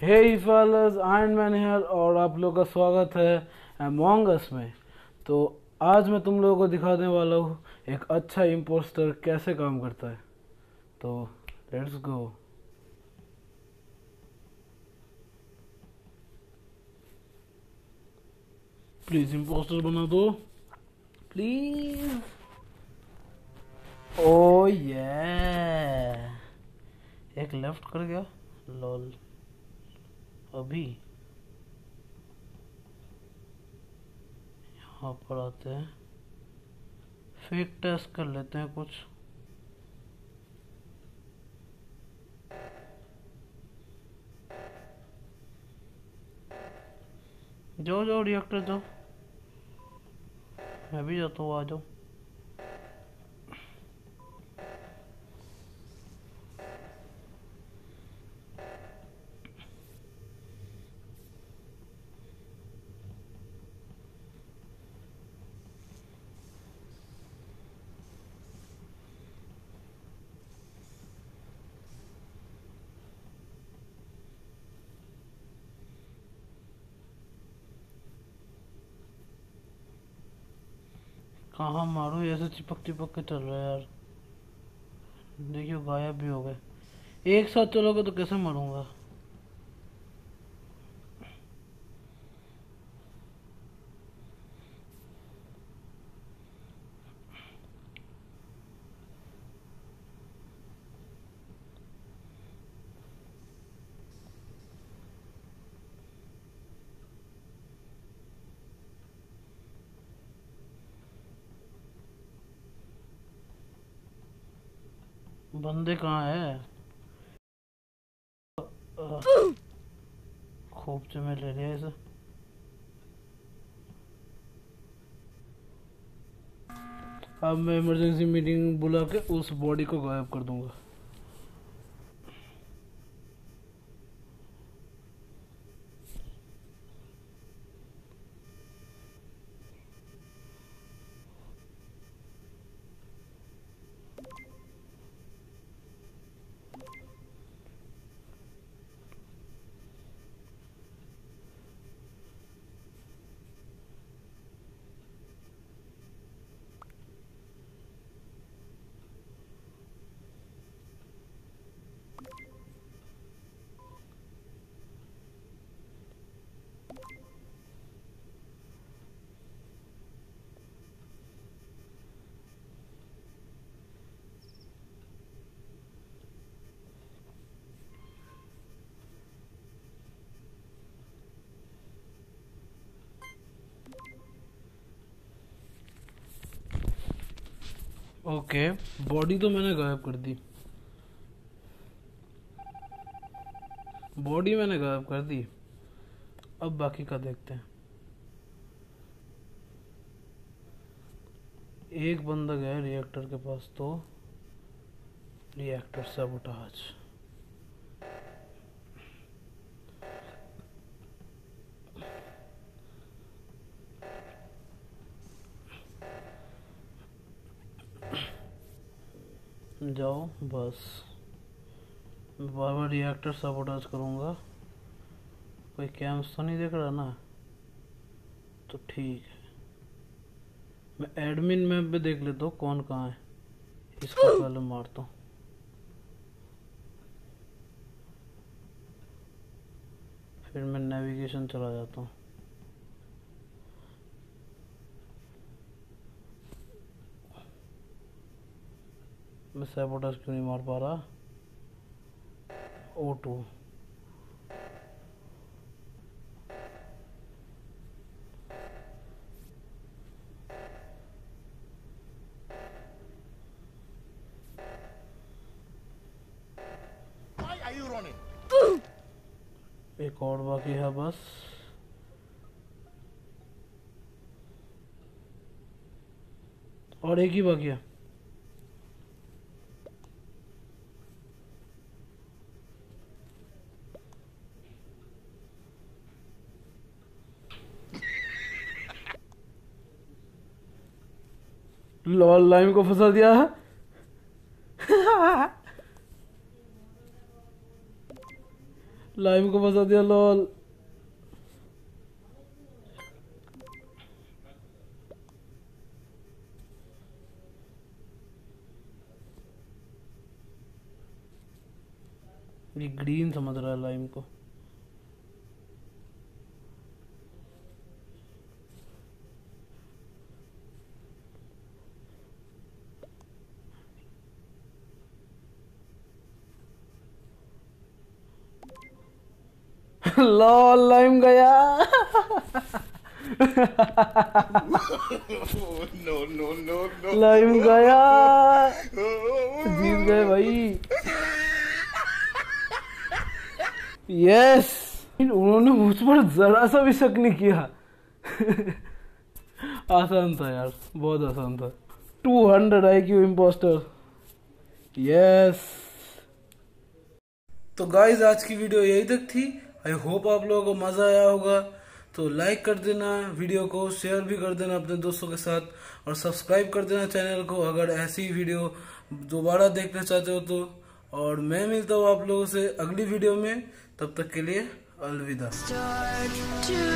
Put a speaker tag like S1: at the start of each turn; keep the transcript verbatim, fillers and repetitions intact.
S1: Hey fellas, Iron Man here और आप लोग का स्वागत है अमोंग अस में। तो आज मैं तुम लोगों को दिखाने वाला हूँ एक अच्छा इम्पोस्टर कैसे काम करता है। तो लेट्स गो। प्लीज इम्पोस्टर बना दो प्लीज। ओ ये एक लेफ्ट कर गया लॉल। अभी यहाँ पर आते हैं, फेक टेस्ट कर लेते हैं कुछ। जाओ जाओ रिएक्टर जाओ, मैं भी जाता हूँ, आ जाओ। कहाँ मारू, ऐसे चिपक चिपक के चल रहा है यार। देखियो गायब भी हो गए। एक साथ चलोगे तो कैसे मरूंगा। बंदे कहाँ है? खूब से मैं ले लिया इसे। अब मैं इमरजेंसी मीटिंग बुला के उस बॉडी को गायब कर दूंगा। ओके, बॉडी तो मैंने गायब कर दी। बॉडी मैंने गायब कर दी। अब बाकी का देखते हैं। एक बंदा गया रिएक्टर के पास, तो रिएक्टर sabotage। जाओ बस, मैं बार बार रिएक्टर sabotage करूँगा। कोई कैम्स तो नहीं देख रहा ना, तो ठीक है। मैं एडमिन मैप पे देख लेता हूँ कौन कहाँ है। इसको पहले मारता हूँ, फिर मैं नेविगेशन चला जाता हूँ। मैं sabotage क्यों नहीं मार पा रहा? ओ टू एक और बाकी है बस। और एक ही बाकी है। लॉल लाइम को फंसा दिया है। लाइम को फंसा दिया लॉल। ये ग्रीन समझ रहा है लाइम को। लॉल लाइम गया।
S2: No no no no
S1: lime गया। जीत गए भाई। यस, उन्होंने मुझ पर जरा सा भी शक नहीं किया। आसान था यार, बहुत आसान था। Two hundred I Q imposter. Yes. तो गाइज आज की वीडियो यही तक थी। आई होप आप लोगों को मजा आया होगा। तो लाइक कर देना वीडियो को, शेयर भी कर देना अपने दोस्तों के साथ, और सब्सक्राइब कर देना चैनल को अगर ऐसी वीडियो दोबारा देखना चाहते हो तो। और मैं मिलता हूँ आप लोगों से अगली वीडियो में, तब तक के लिए अलविदा।